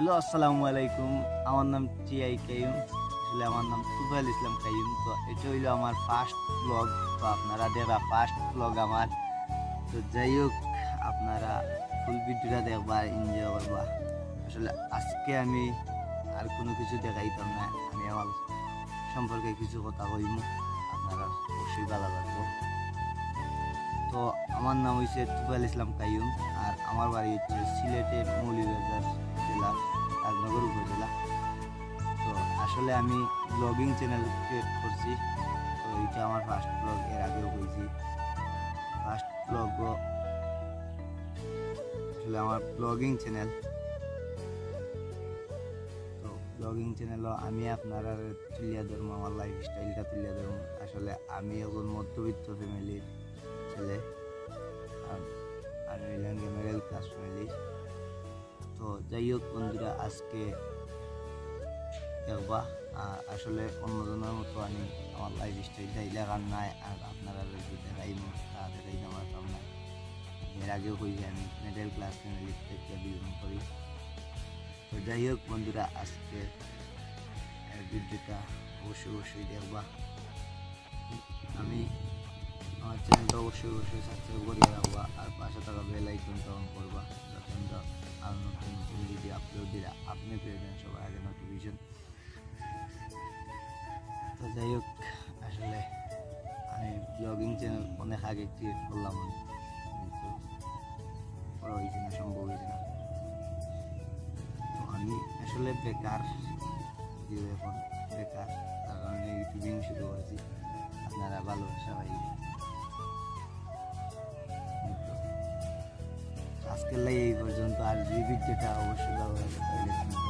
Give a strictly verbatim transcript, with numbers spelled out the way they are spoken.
Hello আসসালামু আলাইকুম। আমার নাম টিআই কাইম, আসলে আমার নাম তুফাইল ইসলাম কাইম। তো এটা হইলো আমার ফার্স্ট ব্লগ, তো আপনারা দেখবা ফার্স্ট ব্লগ আমার। তো যাই হোক, আপনারা ফুল ভিডিওটা দেখবা, এনজয় করবা। আসলে আজকে আমি আর কোনো কিছু দেখাইতাম না, আমি আমার সম্পর্কে কিছু কথা কইম, আপনারা অবশ্যই ভালো লাগবো। তো আমার নাম হয়েছে তুফাইল ইসলাম কাইম, আর আমার বাড়ি হচ্ছে সিলেটের মৌলভীবাজার জেলা, রাজনগর উপজেলা। তো আসলে আমি ব্লগিং চ্যানেল ক্রিয়েট করছি, তো এটা আমার ফার্স্ট ব্লগ। এর আগেও হয়েছি ফার্স্ট ব্লগ, আসলে আমার ব্লগিং চ্যানেল। তো ব্লগিং চ্যানেল আমি আপনারা তুলিয়া ধরবো, আমার লাইফ স্টাইলটা তুলিয়া ধরবো। আসলে আমি এখন মধ্যবিত্ত ফ্যামিলির ছেলে, আর আমি হইলাম মিডল ক্লাস ফ্যামিলি। তো যাই হোক বন্ধুরা, আজকে দেখবা আসলে অন্যজনের মতো আমি আমার লাইফ স্টাইলটা দেখার নাই, আর আপনারা যদি দেখাইব তা দেখাইতে পারতাম না। এর আগেও হয়েছে আমি মিডল ক্লাস ফ্যামিলি থেকে বিলং করি। তো যাই হোক বন্ধুরা, আজকে ভিডিওটা অবশ্যই অবশ্যই দেখবা। আমি আমার চ্যানেলটা অবশ্যই অবশ্যই সাবস্ক্রাইব করিয়ে রাখবা, আর পাশে থাকা বেল আইকনটা অন করবা, যাতে আমরা আর নতুন নতুন ভিডিও আপলোড দিলে আপনি পেয়ে যান সবার আগে নোটিফিকেশন। তো যাই হোক, আসলে আমি ব্লগিং চ্যানেল অনেক আগে ক্রিয়েট করলাম, কিন্তু করা হয়েছে না, সম্ভব হয়েছে না। তো আমি আসলে বেকার, এখন বেকার, তার কারণে ইউটিউবিং শুরু করেছি। আপনারা ভালোবাসা পাই। আজকের লাই এই পর্যন্ত, আর যদি ভিডিওটা অবশ্যই ভালো লাগে তাহলে